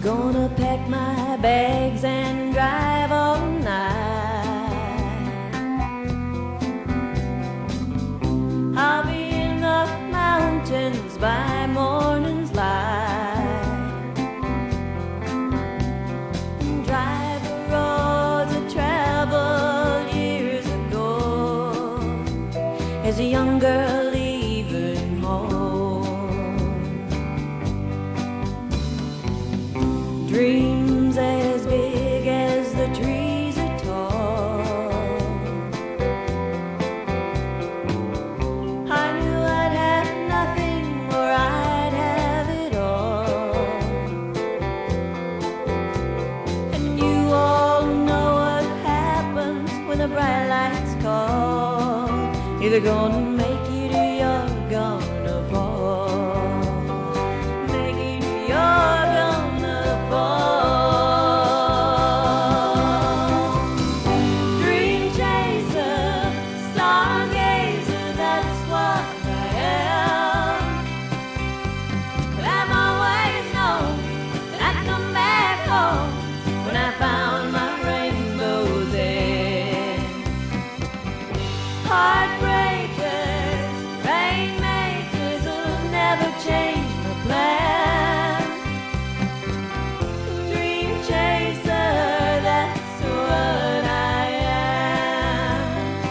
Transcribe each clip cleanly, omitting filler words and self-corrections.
Gonna pack my bags and drive all night. I'll be in the mountains by morning's light. Drive the roads I traveled years ago as a young girl leaving home. Dreams as big as the trees are tall. I knew I'd have nothing or I'd have it all. And you all know what happens when the bright lights call. Either gonna make it or you're gonna fall. Make it or you're gonna fall. Dream chaser, stargazer, that's what I am. But I've always known that I'd come back home when I found my rainbow's end. Heartbreakers, rainmakers will never change my plan. Dream chaser, that's what I am.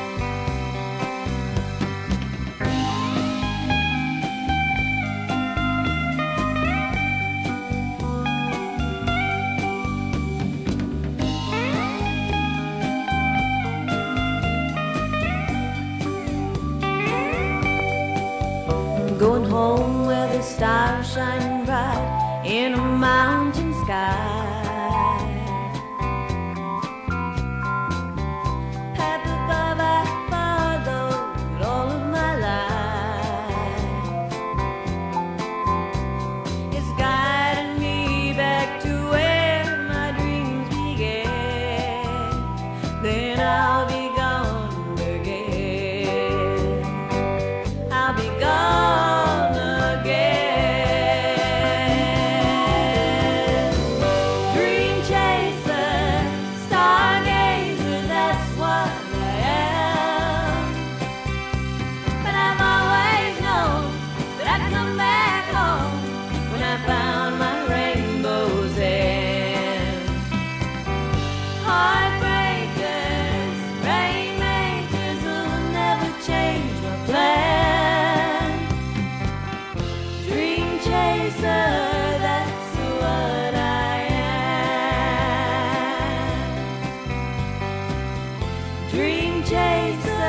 Going home where the stars shine bright in a mountain sky. Path above I followed all of my life. It's guiding me back to where my dreams began. Then I'll be gone again. I'll be gone again. Dream chaser, stargazer, that's what I am. But I've always known that I'd come back home when I found my rainbow's end. Heartbreakers, rainmakers will never change my plan. Dream chaser, that's what I am. Dream chaser.